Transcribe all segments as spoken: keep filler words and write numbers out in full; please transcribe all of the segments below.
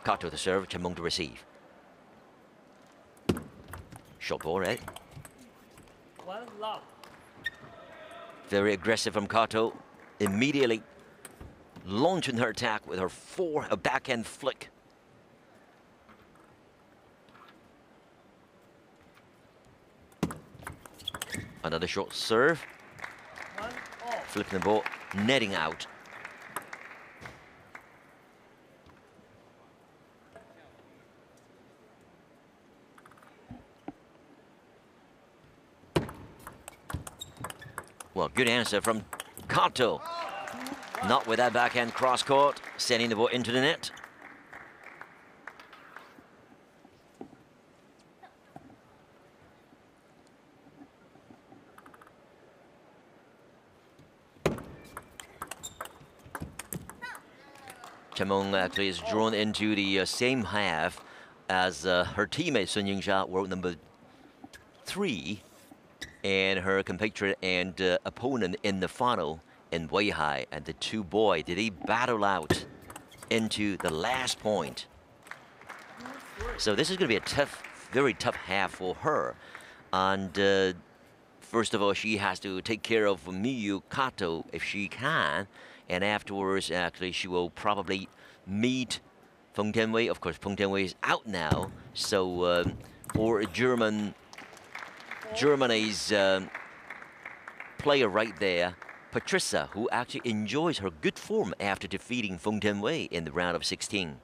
Kato to serve, Chen Meng to receive. Short ball, right? One love. Very aggressive from Kato. Immediately launching her attack with her fore, a backhand flick. Another short serve. One off. Flipping the ball, netting out. Well, good answer from Kato. Not with that backhand cross court, sending the ball into the net. Chen Meng actually is drawn into the uh, same half as uh, her teammate Sun Yingsha, world number three, and her compatriot and uh, opponent in the final in Weihai. And the two boys, did they battle out into the last point? So this is going to be a tough, very tough half for her. And uh, first of all, she has to take care of Miyu Kato if she can. And afterwards, actually, she will probably meet Feng Tianwei. Of course, Feng Tianwei is out now. So um, for German, Germany's um, player right there, Patricia, who actually enjoys her good form after defeating Feng Tianwei in the round of sixteen.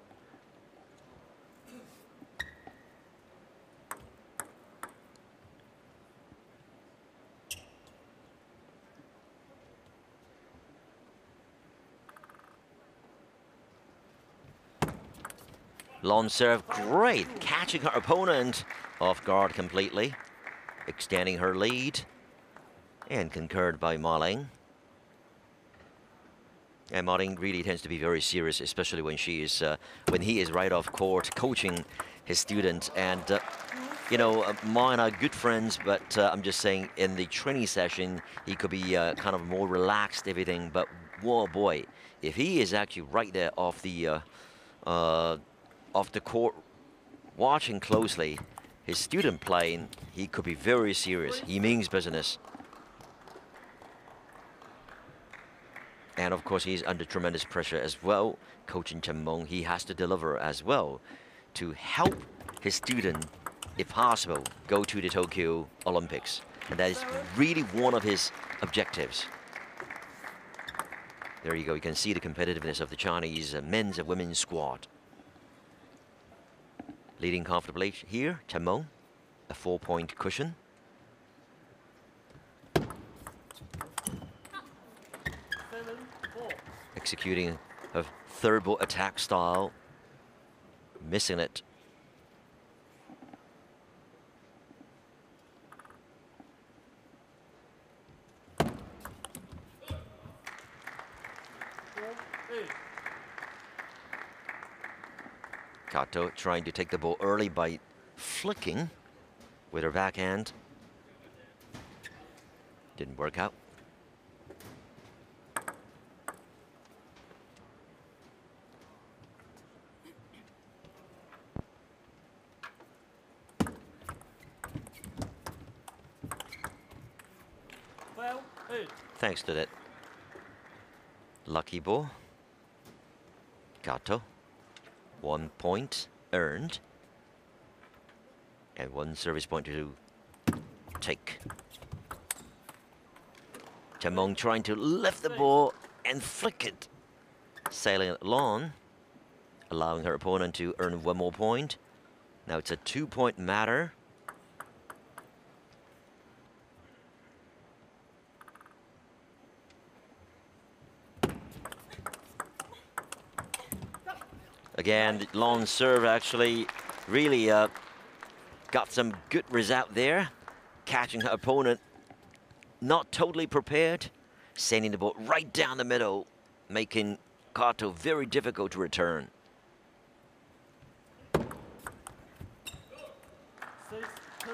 Long serve, great, catching her opponent off guard completely, extending her lead, and concurred by Ma Ling. And Ma Ling really tends to be very serious, especially when she is, uh, when he is right off court coaching his student. And uh, you know, uh, Ma and I are good friends, but uh, I'm just saying, in the training session, he could be uh, kind of more relaxed, everything. But whoa, boy, if he is actually right there off the uh, uh, off the court, watching closely his student playing, he could be very serious. He means business. And of course, he's under tremendous pressure as well. Coaching Chen Meng, he has to deliver as well to help his student, if possible, go to the Tokyo Olympics. And that is really one of his objectives. There you go. You can see the competitiveness of the Chinese uh, men's and women's squad. Leading comfortably here, Chen Meng, a four-point cushion. Seven, four. Executing a third ball attack style, missing it. Kato trying to take the ball early by flicking with her backhand. Didn't work out. Well, eight. Thanks to that lucky ball. Kato. One point earned. And one service point to take. Chen Meng trying to lift the ball and flick it. Sailing it along, allowing her opponent to earn one more point. Now it's a two-point matter. Again, the long serve actually really uh, got some good result there. Catching her opponent not totally prepared. Sending the ball right down the middle, making Kato very difficult to return. Six, two.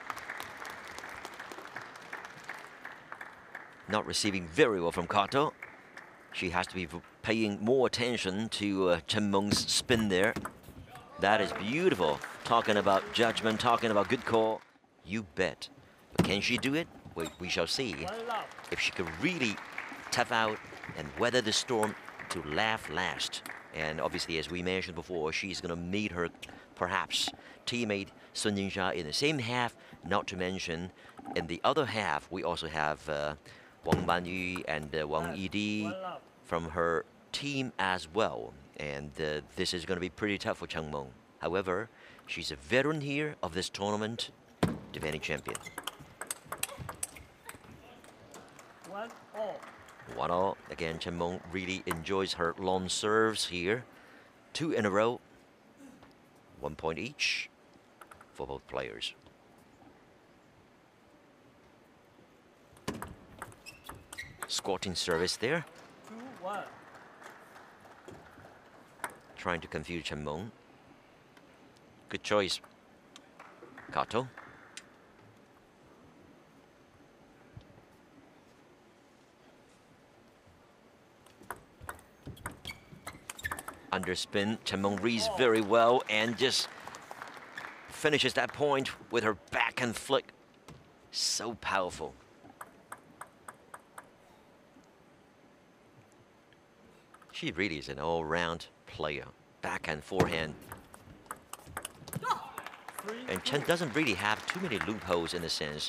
Not receiving very well from Kato. She has to be paying more attention to uh, Chen Meng's spin there. That is beautiful. Talking about judgment, talking about good call. You bet. But can she do it? We, we shall see. One love. If she could really tough out and weather the storm to laugh last. And obviously, as we mentioned before, she's going to meet her, perhaps, teammate Sun Yingsha in the same half, not to mention in the other half, we also have uh, Wang Banyu and uh, Wang Yidi One love. from her team as well. And uh, this is going to be pretty tough for Cheng Meng. However, she's a veteran here of this tournament, defending champion. One all. One all. Again, Chen Meng really enjoys her long serves here. Two in a row. One point each for both players. Squatting service there. Two one. Trying to confuse Chen Meng. Good choice. Kato. Underspin. Chen Meng reads very well and just finishes that point with her backhand flick. So powerful. She really is an all-round player. Backhand, forehand. Three And Chen doesn't really have too many loopholes in a sense.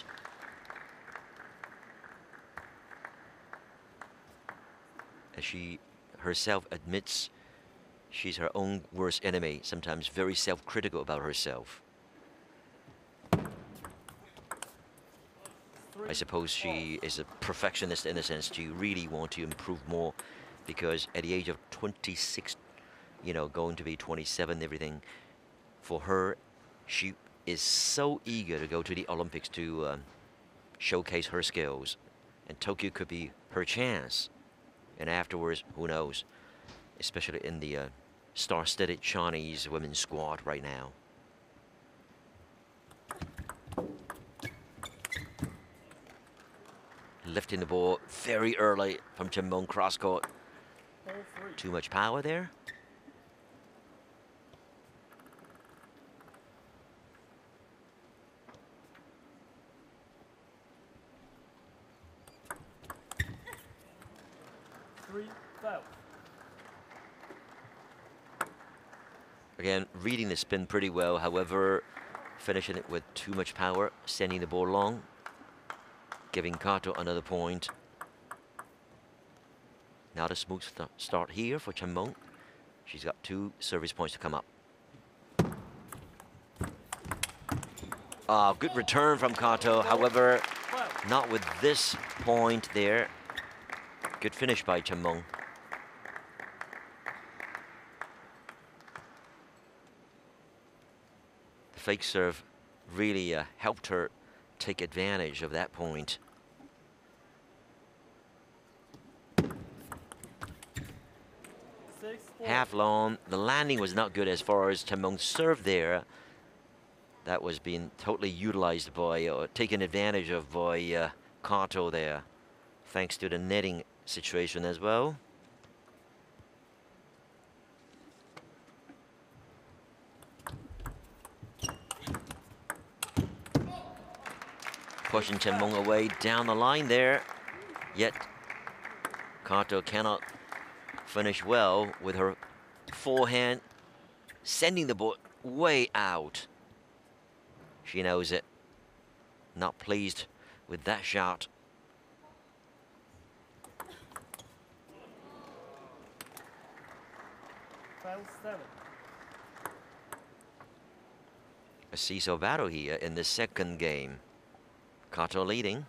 As she herself admits, she's her own worst enemy, sometimes very self-critical about herself. three, I suppose she is a perfectionist in a sense. She really want to improve more because at the age of twenty-six, you know, going to be twenty-seven, everything, for her, she is so eager to go to the Olympics to um, showcase her skills. And Tokyo could be her chance. And afterwards, who knows, especially in the uh, star-studded Chinese women's squad right now. Lifting the ball very early from Chen Meng cross court. four three. Too much power there. Three twelve. Again, reading the spin pretty well, however, finishing it with too much power, sending the ball long, giving Kato another point. Now the smooth st start here for Chen Meng. She's got two service points to come up. Ah, good return from Kato, however, twelve. not with this point there. Good finish by Chen Meng. The fake serve really uh, helped her take advantage of that point. Six four. Half long, the landing was not good as far as Chen Meng's serve there. That was being totally utilized by, or taken advantage of by uh, Kato there, thanks to the netting situation as well. Pushing Chen Meng away down the line there, yet Kato cannot finish well with her forehand, sending the ball way out. She knows it. Not pleased with that shot. Five seven. A seesaw battle here in the second game. Kato leading.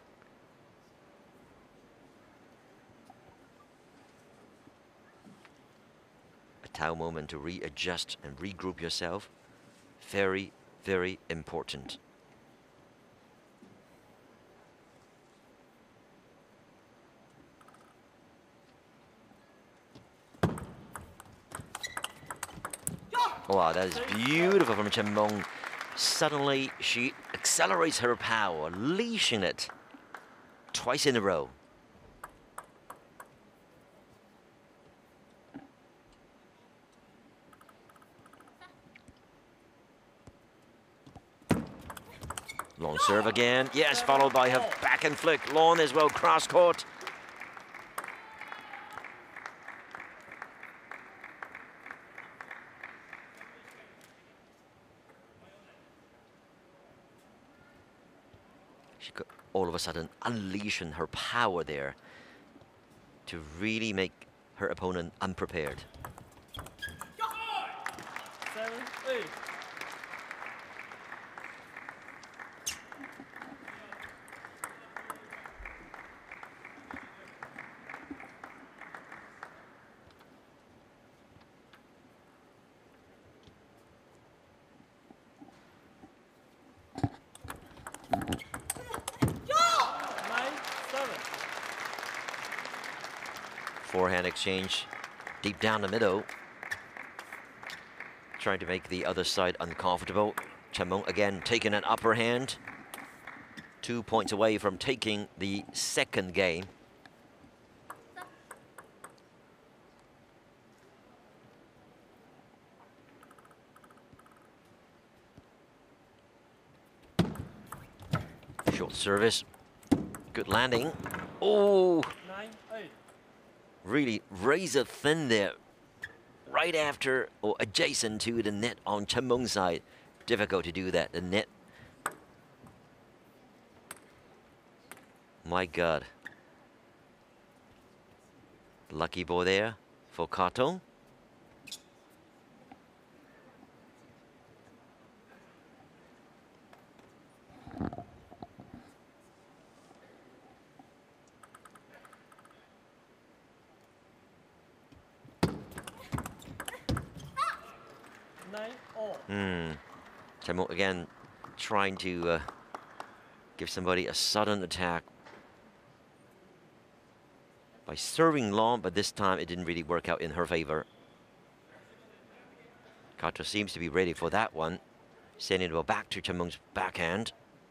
A Tao moment to readjust and regroup yourself. Very, very important. Wow, that is beautiful from Chen Meng. Suddenly, she accelerates her power, leashing it twice in a row. Long serve again. Yes, followed by her backhand flick. Long as well, cross court. She could all of a sudden unleashing her power there to really make her opponent unprepared. Seven, eight. Nine, seven. Forehand exchange deep down the middle. Trying to make the other side uncomfortable. Chen Meng again taking an upper hand. Two points away from taking the second game. Short service. Good landing. Oh, Nine, eight. really razor thin there. Right after or adjacent to the net on Chen Meng's side. Difficult to do that. The net. My God. Lucky ball there for Kato. Nine, all. Hmm. Chen Meng again trying to uh, give somebody a sudden attack by serving long, but this time it didn't really work out in her favor. Kato seems to be ready for that one. Sending the ball back to Chen Meng's backhand.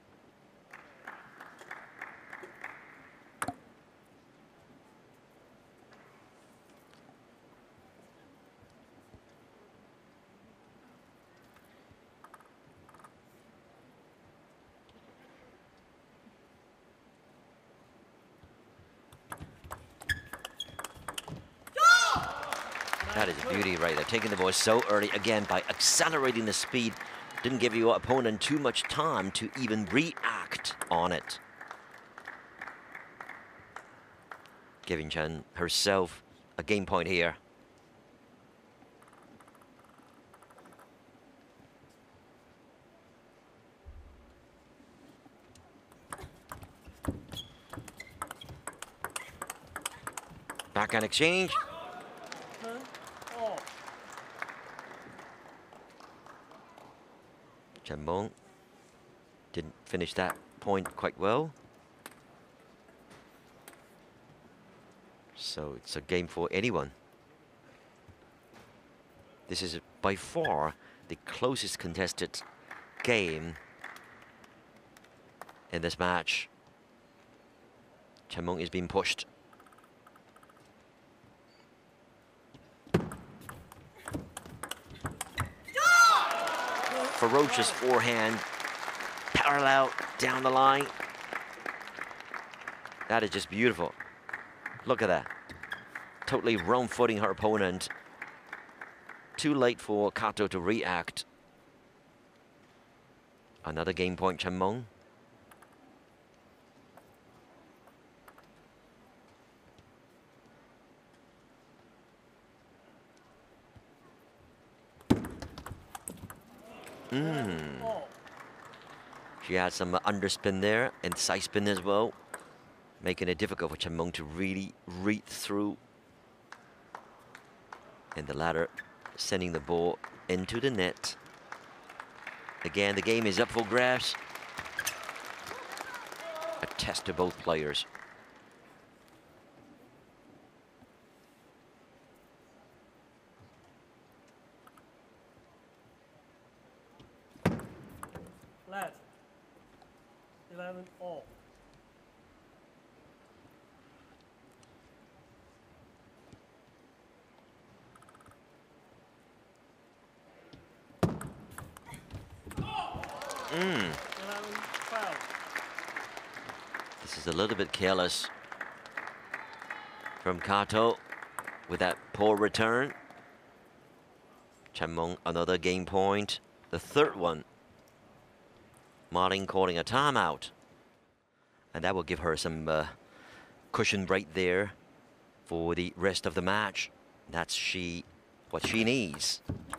That is a beauty right there. Taking the ball so early again by accelerating the speed. Didn't give your opponent too much time to even react on it. Giving Chen herself a game point here. Backhand exchange. Ten, all. Chen Meng didn't finish that point quite well. So it's a game for anyone. This is by far the closest contested game in this match. Chen Meng is being pushed. Ferocious forehand, parallel down the line. That is just beautiful. Look at that. Totally wrong-footing her opponent. Too late for Kato to react. Another game point, Chen Meng. Mm. All. She had some underspin there and side spin as well, making it difficult for Chen Meng to really read through. And the latter sending the ball into the net. Again, the game is up for grabs. A test to both players. Let. Eleven, all. Mm. Eleven, twelve. This is a little bit careless from Kato with that poor return. Chen Meng, another game point, the third one. Ma Ling calling a timeout. And that will give her some uh, cushion break there for the rest of the match. That's she, what she needs.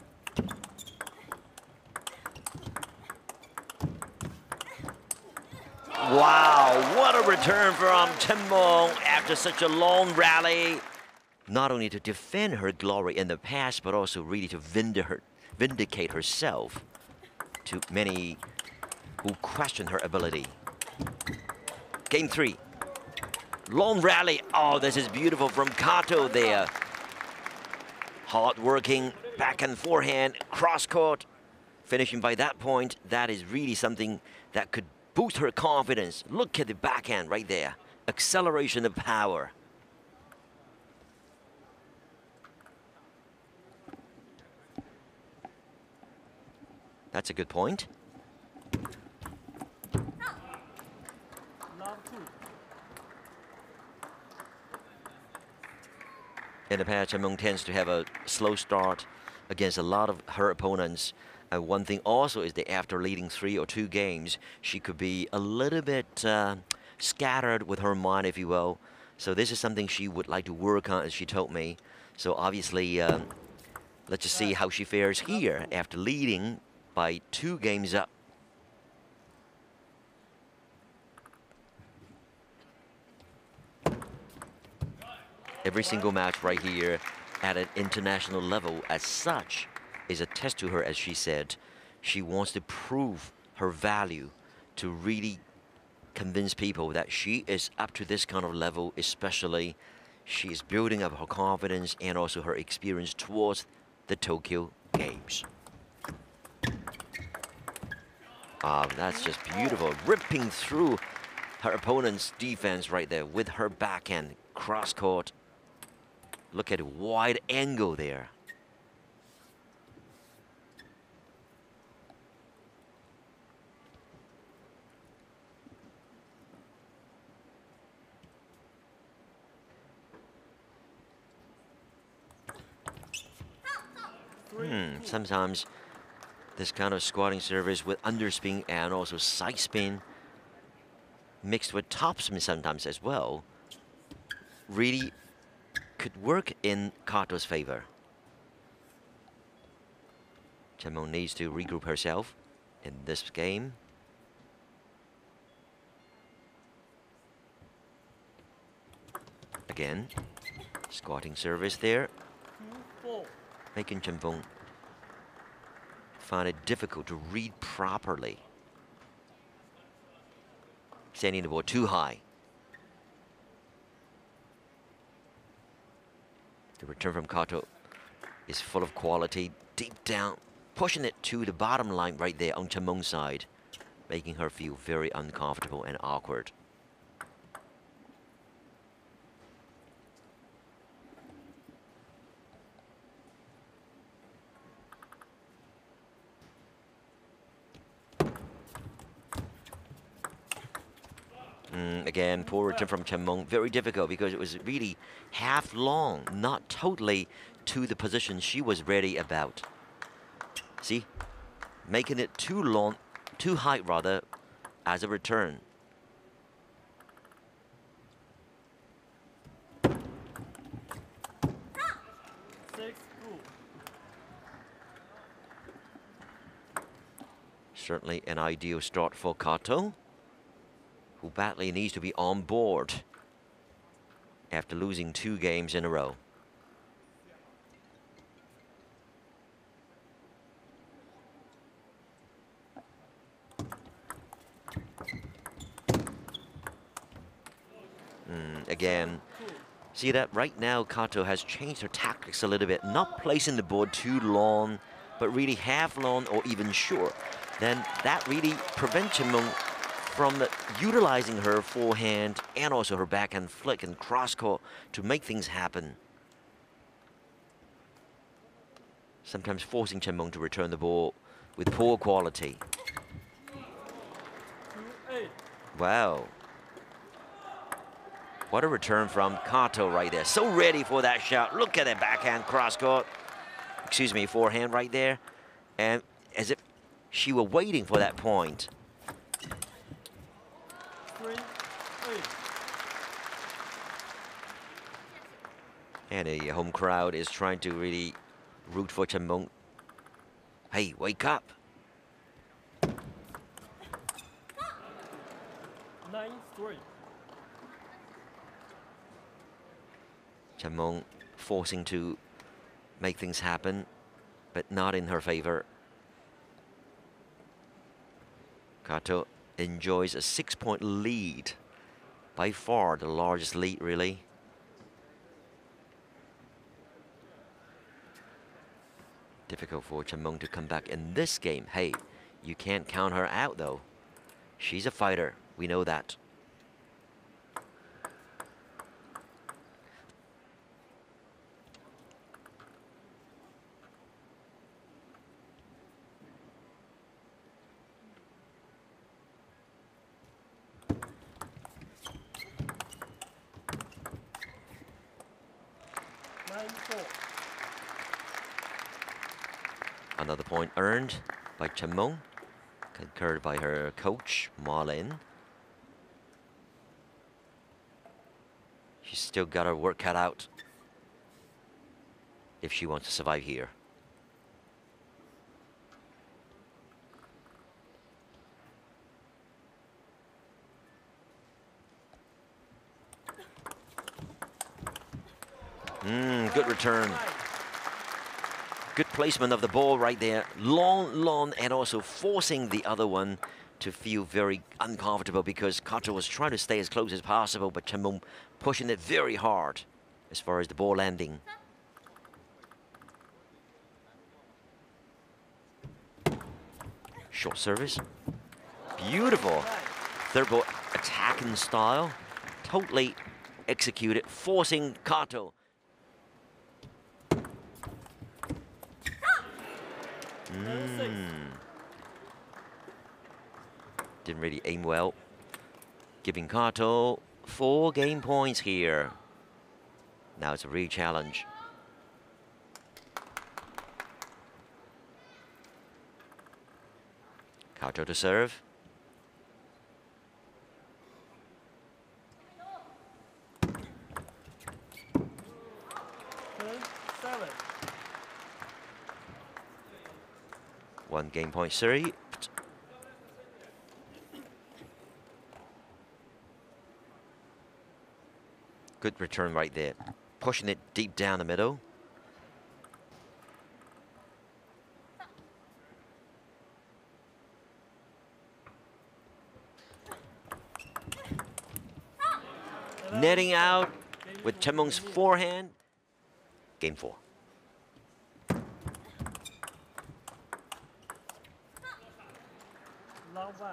Wow, what a return from Chen Meng after such a long rally. Not only to defend her glory in the past, but also really to vindicate, vindicate herself to many who question her ability. Game three. Long rally. Oh, this is beautiful from Kato there. Hard working, back and forehand, cross court. Finishing by that point, that is really something that could boost her confidence. Look at the backhand right there. Acceleration of power. That's a good point. Love two. In the past, Chen Meng tends to have a slow start against a lot of her opponents. And one thing also is that after leading three or two games, she could be a little bit uh, scattered with her mind, if you will. So this is something she would like to work on, as she told me. So obviously, um, let's just see how she fares here after leading by two games up. Every single match right here at an international level as such is a test to her, as she said. She wants to prove her value, to really convince people that she is up to this kind of level, especially she is building up her confidence and also her experience towards the Tokyo Games. Ah, that's just beautiful. Ripping through her opponent's defense right there with her backhand cross court. Look at a wide angle there. Hmm, sometimes this kind of squatting service with underspin and also side spin mixed with topspin sometimes as well really could work in Kato's favor. Chen Meng needs to regroup herself in this game. Again, squatting service there, making Chen Meng find it difficult to read properly. Sending the ball too high. The return from Kato is full of quality, deep down, pushing it to the bottom line right there on Chen Meng's side, making her feel very uncomfortable and awkward. Mm, again, poor return from Chen Meng. Very difficult because it was really half long, not totally to the position she was ready about. See, making it too long, too high rather, as a return. Six, two. Certainly an ideal start for Kato, who badly needs to be on board after losing two games in a row. Mm, again, see that right now Kato has changed her tactics a little bit, not placing the board too long, but really half long or even short. Then that really prevents Chen Meng from utilizing her forehand and also her backhand flick and cross court to make things happen. Sometimes forcing Chen Meng to return the ball with poor quality. Two, eight. Wow. What a return from Kato right there. So ready for that shot. Look at that backhand cross court. Excuse me, forehand right there. And as if she were waiting for that point. Three, three. And the home crowd is trying to really root for Chen Meng. Hey, wake up. Nine, three. Chen Meng forcing to make things happen, but not in her favor. Kato enjoys a six-point lead. By far the largest lead, really. Difficult for Chen Meng to come back in this game. Hey, you can't count her out, though. She's a fighter. We know that. Nine, four. Another point earned by Chen Meng, concurred by her coach, Ma Lin. She's still got her work cut out if she wants to survive here. Mm, good return. Good placement of the ball right there. Long, long, and also forcing the other one to feel very uncomfortable because Kato was trying to stay as close as possible, but Chen Meng pushing it very hard as far as the ball landing. Short service. Beautiful. Third ball attacking style. Totally executed, forcing Kato. Mm. Didn't really aim well. Giving Kato four game points here. Now it's a real challenge. Kato to serve. Ten, seven. One game point served. Good return right there. Pushing it deep down the middle. Netting out with Chen Meng's forehand. Game four. Long one.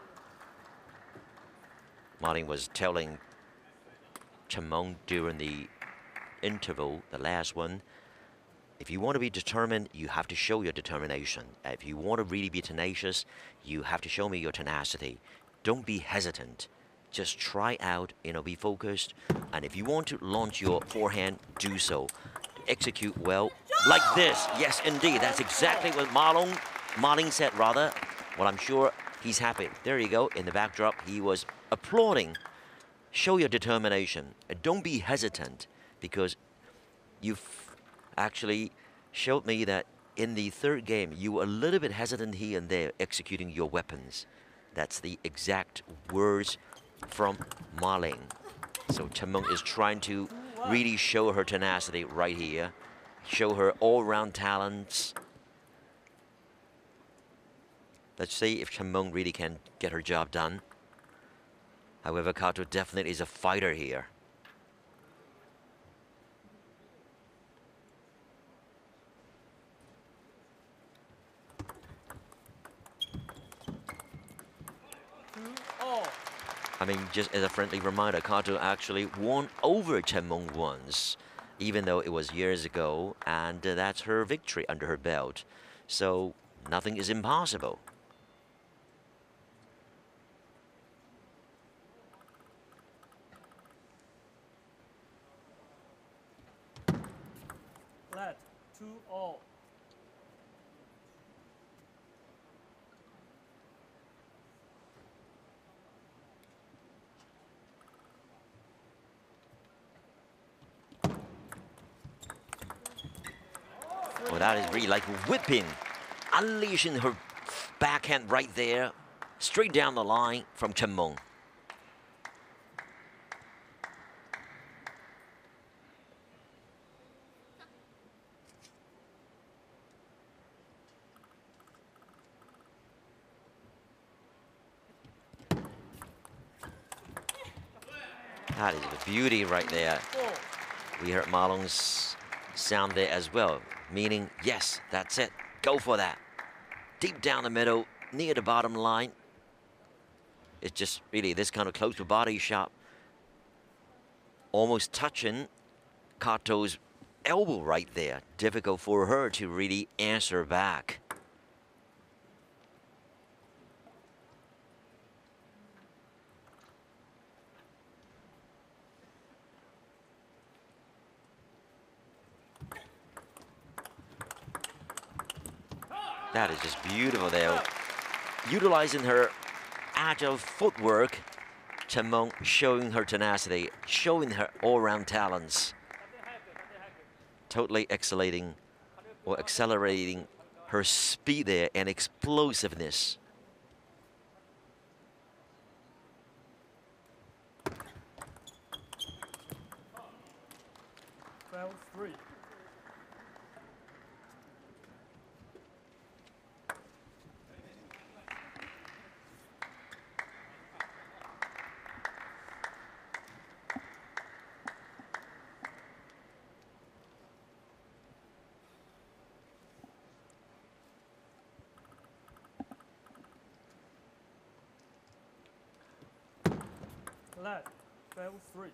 Martin was telling Chen Meng during the interval, the last one, if you want to be determined, you have to show your determination. If you want to really be tenacious, you have to show me your tenacity. Don't be hesitant. Just try out, you know, be focused. And if you want to launch your forehand, do so. Execute well, like this. Yes, indeed. That's exactly what Marlon, Marlon said, rather. Well, I'm sure he's happy. There you go. In the backdrop, he was applauding. Show your determination. And don't be hesitant, because you've actually showed me that in the third game, you were a little bit hesitant here and there executing your weapons. That's the exact words from Ma Ling. So Chen Meng is trying to really show her tenacity right here, show her all-round talents. Let's see if Chen Meng really can get her job done. However, Kato definitely is a fighter here. I mean, just as a friendly reminder, Kato actually won over Chen Meng once, even though it was years ago, and uh, that's her victory under her belt. So nothing is impossible. two all. Well, that is really like whipping, unleashing her backhand right there, straight down the line from Chen Meng. That is a beauty right there. Four. We heard Malong's sound there as well, meaning, yes, that's it. Go for that. Deep down the middle, near the bottom line. It's just really this kind of close to body shot. Almost touching Kato's elbow right there. Difficult for her to really answer back. That is just beautiful there. Utilizing her agile footwork, Chen Meng showing her tenacity, showing her all-round talents. Totally accelerating or accelerating her speed there and explosiveness. Round three. Flat. Round three.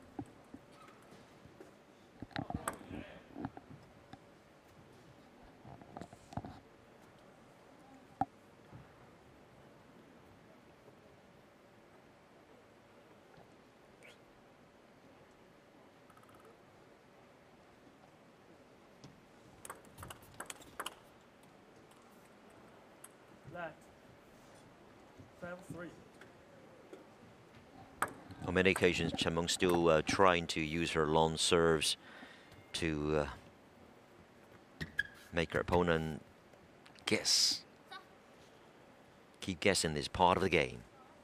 Flat. Round three. On many occasions, Chen Meng still uh, trying to use her long serves to uh, make her opponent guess. Keep guessing is part of the game.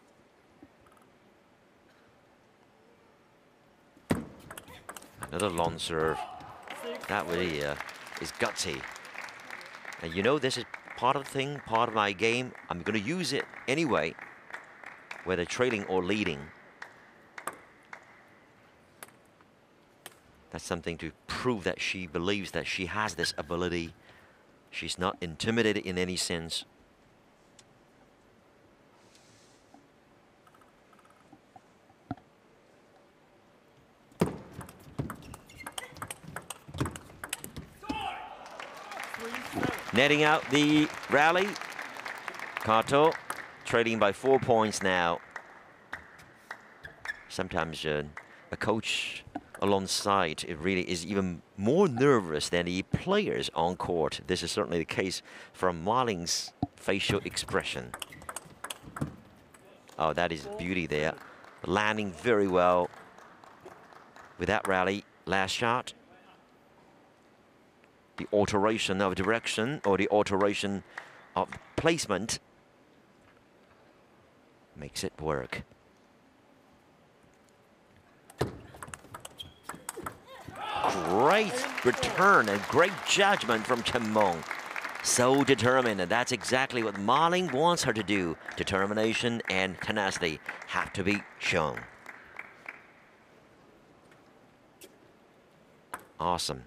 Another long serve. Six. That really uh, is gutsy. And you know, this is part of the thing, part of my game. I'm going to use it anyway, whether trailing or leading. That's something to prove that she believes that she has this ability. She's not intimidated in any sense. Three, seven. Netting out the rally. Kato trailing by four points now. Sometimes uh, a coach alongside, it really is even more nervous than the players on court. This is certainly the case from Ma Ling's facial expression. Oh, that is beauty there. Landing very well with that rally. Last shot. The alteration of direction or the alteration of placement makes it work. Great return and great judgment from Chen Meng. So determined, and that's exactly what Ma Ling wants her to do. Determination and tenacity have to be shown. Awesome.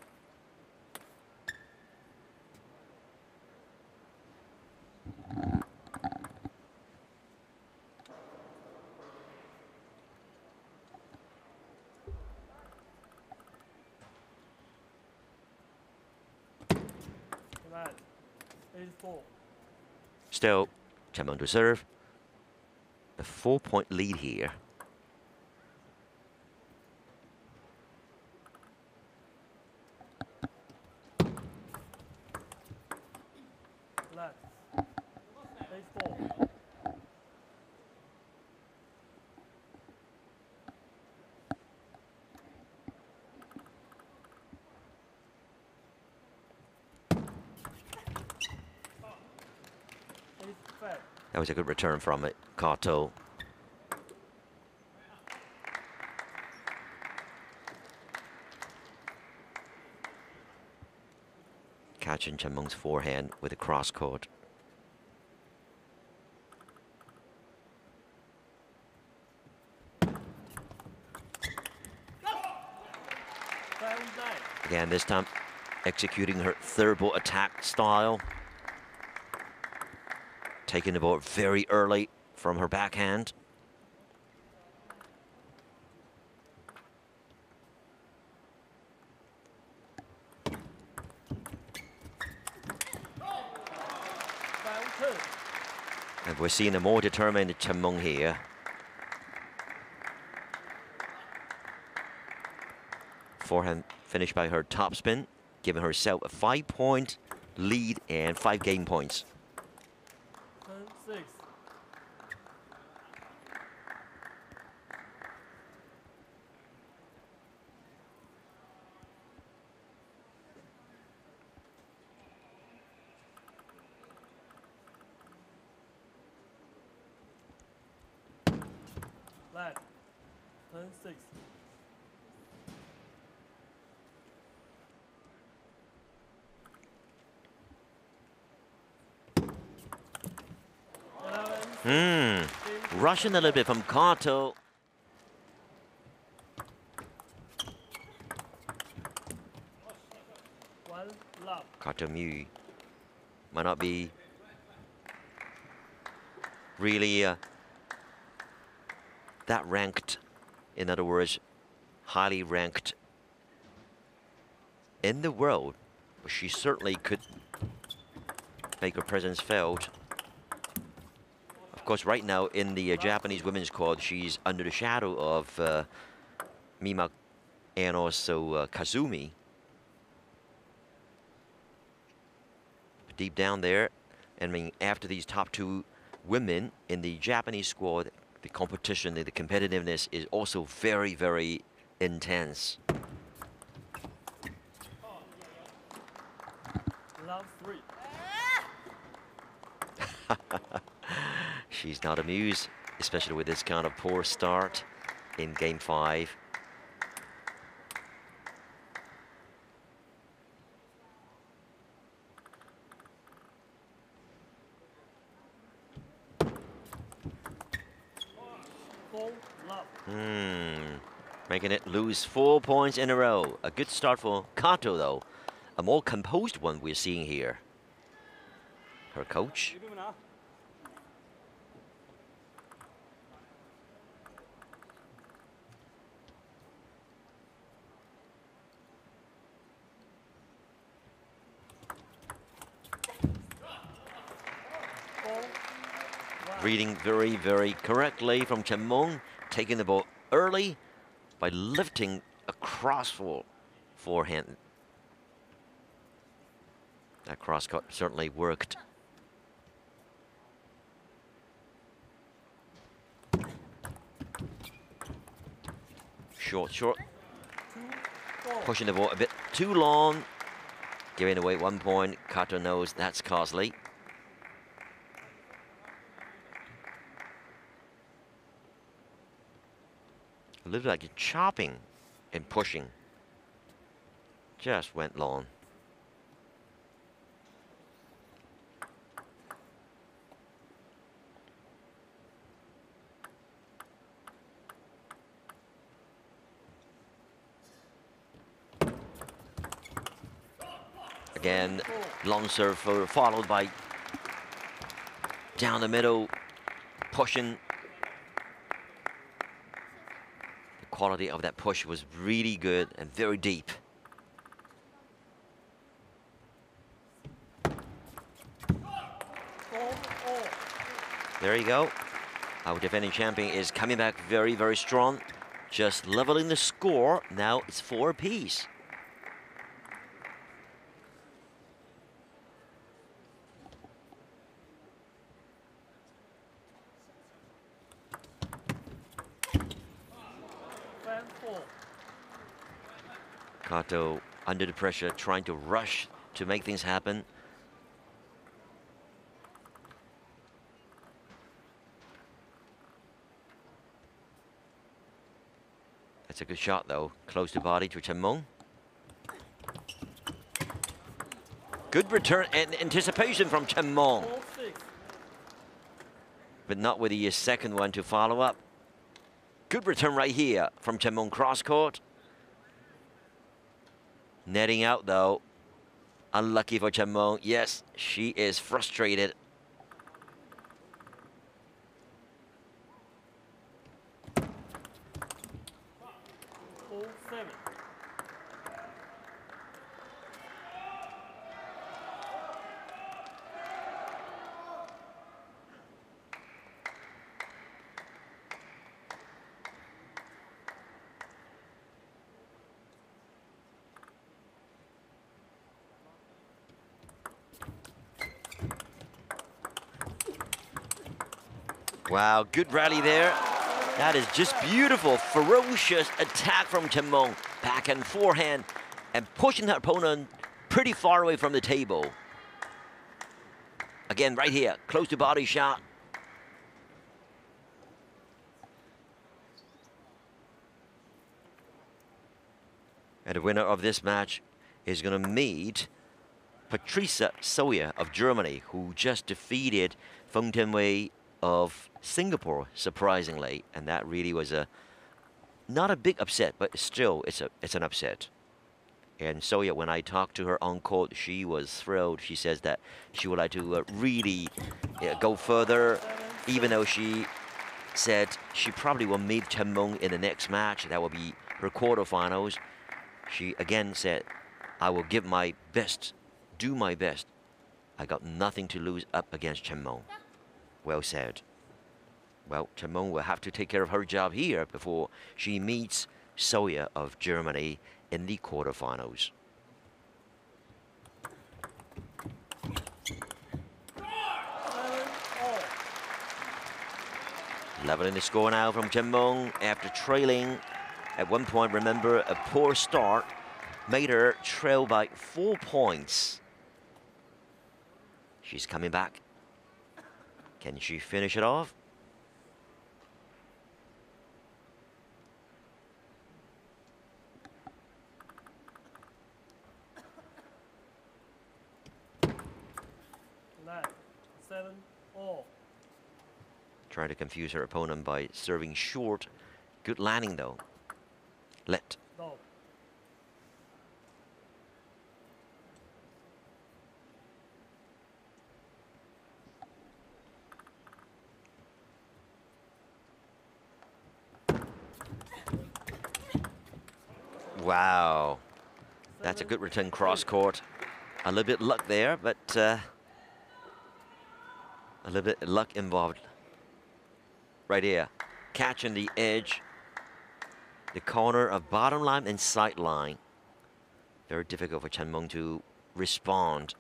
Flat. Eight, four. Still, Chen Meng to serve. A four-point lead here. Flat. Ace four. Ace five. That was a good return from it, Kato. Catching Chen Meng's forehand with a cross court. Five nine. Again, this time executing her third ball attack style. Taking the ball very early from her backhand. Five two. And we're seeing a more determined Chen Meng here. Forehand finished by her topspin, giving herself a five-point lead and five game points. Ten six. Flat. Ten six. Eleven. Hmm. Rushing a little bit from Kato. One love. Kato Mu might not be really uh, that ranked. In other words, highly ranked in the world, but she certainly could make her presence felt. Of course, right now in the uh, Japanese women's squad, she's under the shadow of uh, Mima and also uh, Kazumi. Deep down there, I mean, after these top two women in the Japanese squad, the competition, the competitiveness is also very, very intense. Love three. She's not amused, especially with this kind of poor start in game five. Four love. Hmm. Making it lose four points in a row. A good start for Kato, though. A more composed one we're seeing here. Her coach. Four one. Reading very, very correctly from Chen Meng, taking the ball early by lifting a cross for forehand. That cross cut certainly worked. Short, short, Two four. pushing the ball a bit too long, giving away one point. Kato knows that's costly. A little like chopping and pushing. Just went long. Again, long serve for- followed by down the middle, pushing. The quality of that push was really good and very deep. Four all. There you go. Our defending champion is coming back very, very strong. Just leveling the score. Now it's four apiece. Nine four. Kato under the pressure, trying to rush to make things happen. That's a good shot, though. Close to body to Chen Meng. Good return and anticipation from Chen Meng, Four six. but not with the second one to follow up. Good return right here from Chen Meng cross court. Netting out, though. Unlucky for Chen Meng. Yes, she is frustrated. Four seven. Wow, good rally there. That is just beautiful, ferocious attack from Chen Meng. Back and forehand and pushing her opponent pretty far away from the table. Again, right here, close to body shot. And the winner of this match is going to meet Patricia Sawyer of Germany, who just defeated Feng Tianwei of Singapore, surprisingly. And that really was a not a big upset, but still it's a it's an upset. And Sawyer, when I talked to her on court, she was thrilled. She says that she would like to uh, really uh, go further, even though she said she probably will meet Chen Meng in the next match. That will be her quarterfinals. She again said, I will give my best, do my best. I got nothing to lose up against Chen Meng. Well said. Well, Chen Meng will have to take care of her job here before she meets Sawyer of Germany in the quarterfinals. Leveling the score now from Chen Meng after trailing. At one point, remember, a poor start made her trail by four points. She's coming back. Can she finish it off? Nine seven all. Trying to confuse her opponent by serving short. Good landing, though. Let. No. Wow. That's a good return cross court. A little bit luck there, but uh, a little bit luck involved. Right here. Catching the edge. The corner of bottom line and side line. Very difficult for Chen Meng to respond.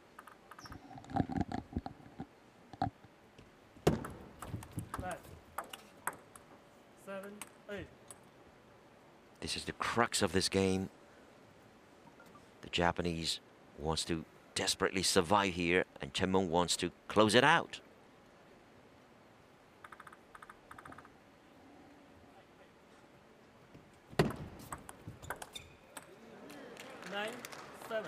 Nine seven eight. This is the crux of this game. The Japanese wants to desperately survive here, and Chen Meng wants to close it out. Nine seven.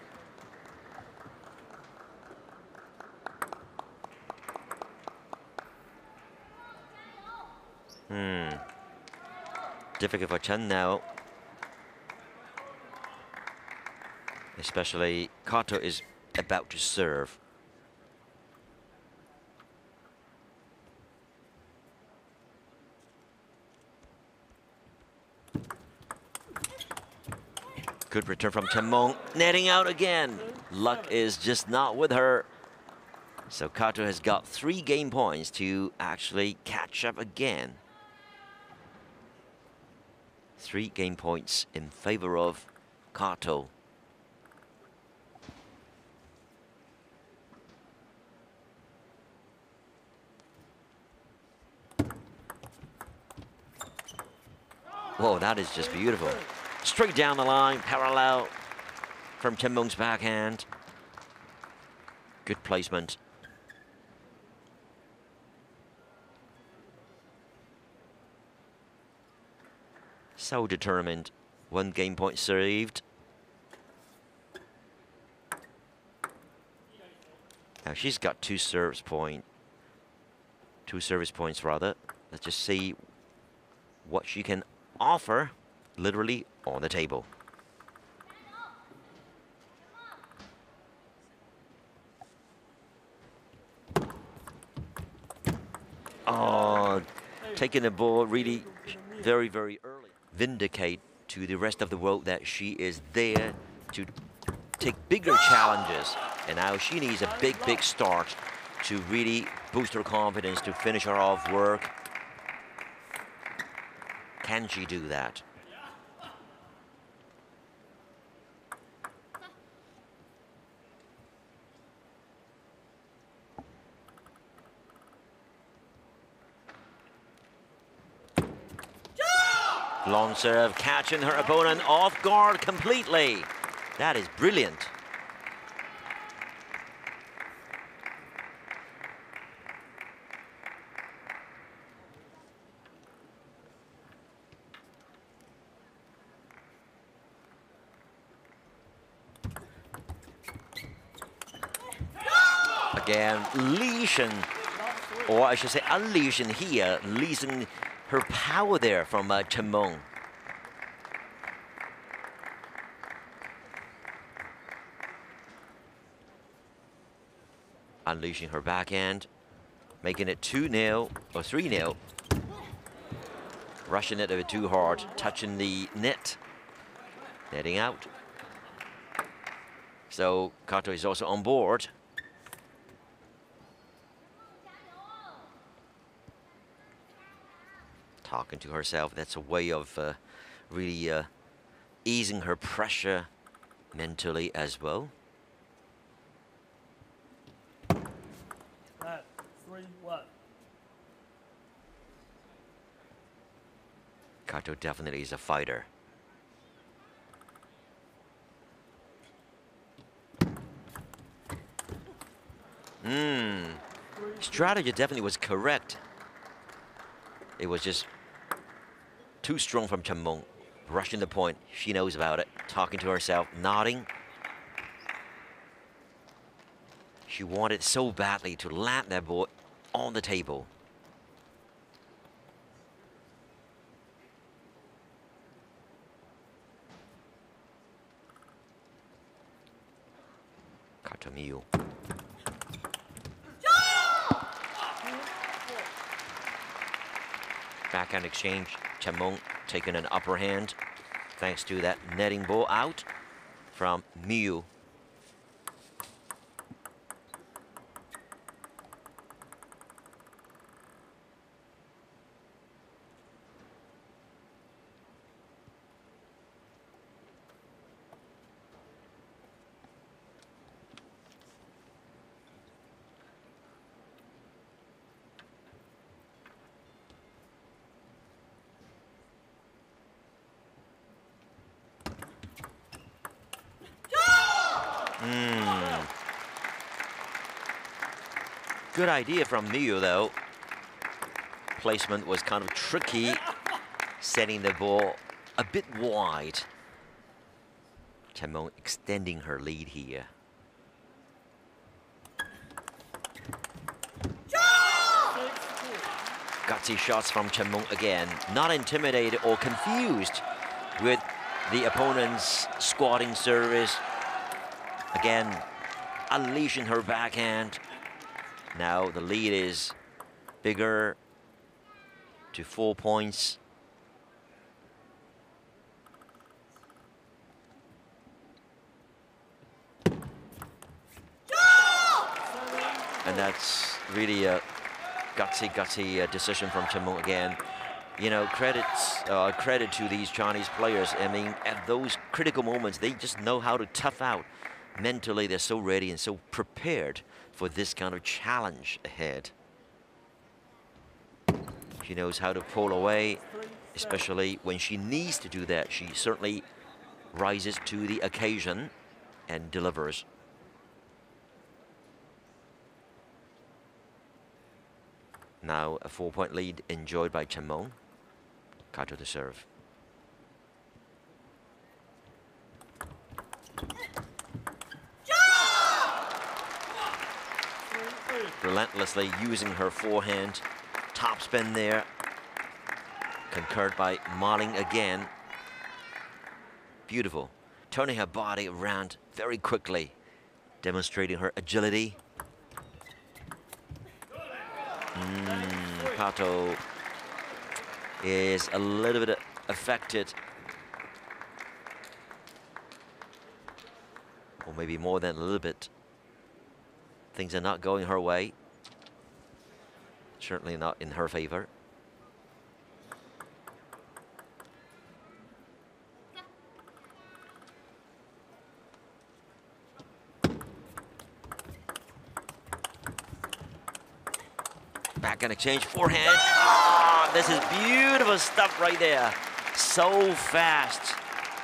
Hmm. Difficult for Chen now. Especially Kato is about to serve. Good return from Chen Meng, netting out again. Luck is just not with her. So Kato has got three game points to actually catch up again. Three game points in favor of Kato. Whoa, that is just beautiful. Straight down the line, parallel from Chen Meng's backhand. Good placement. So determined. One game point saved. Now she's got two service point. Two service points rather. Let's just see what she can offer, literally on the table. Oh, taking the ball really very, very early. Vindicate to the rest of the world that she is there to take bigger challenges. And now she needs a big, big start to really boost her confidence, to finish her off work. Can she do that? Long serve, catching her opponent off guard completely. That is brilliant. Again, lesion, or I should say unleashing here, leasing her power there from uh, Chen Meng. Unleashing her backhand, making it two nil or three nil. Rushing it a bit too hard, touching the net, netting out. So Kato is also on board. Talking to herself, that's a way of uh, really uh, easing her pressure mentally as well. Nine, three, one. Kato definitely is a fighter. Hmm. Strategy definitely was correct. It was just too strong from Chen Meng. Rushing the point. She knows about it. Talking to herself, nodding. She wanted so badly to land that ball on the table. Kato Miyu. Backhand exchange. Chen Meng taking an upper hand thanks to that netting ball out from Miyu. Mm. Good idea from Miyu, though. Placement was kind of tricky, setting the ball a bit wide. Chen Meng extending her lead here. Gutsy shots from Chen Meng again. Not intimidated or confused with the opponent's squatting service. Again, unleashing her backhand. Now the lead is bigger to four points. And that's really a gutsy, gutsy uh, decision from Chen Meng again. You know, credits, uh, credit to these Chinese players. I mean, at those critical moments, they just know how to tough out. Mentally, they're so ready and so prepared for this kind of challenge ahead. She knows how to pull away, especially when she needs to do that. She certainly rises to the occasion and delivers. Now a four-point lead enjoyed by Chen Meng. Kato to serve. Relentlessly using her forehand. Top spin there. Concurred by Ma Ling again. Beautiful. Turning her body around very quickly. Demonstrating her agility. Mm, Kato is a little bit affected. Or maybe more than a little bit. Things are not going her way. Certainly not in her favor. Back and exchange forehand. Oh, this is beautiful stuff right there. So fast.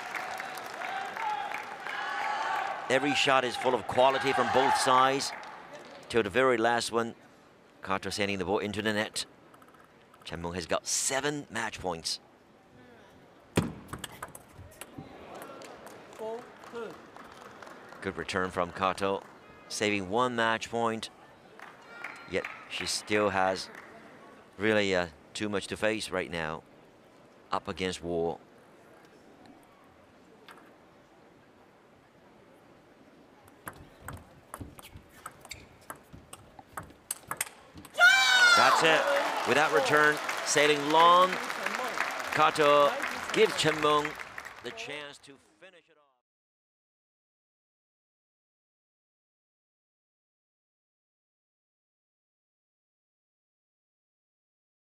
Every shot is full of quality from both sides. Till the very last one, Kato sending the ball into the net. Chen Meng has got seven match points. Four, two. Good return from Kato, saving one match point. Yet she still has really uh, too much to face right now. Up against wall. That's it. Without return, sailing long. Kato gives Chen Meng the chance to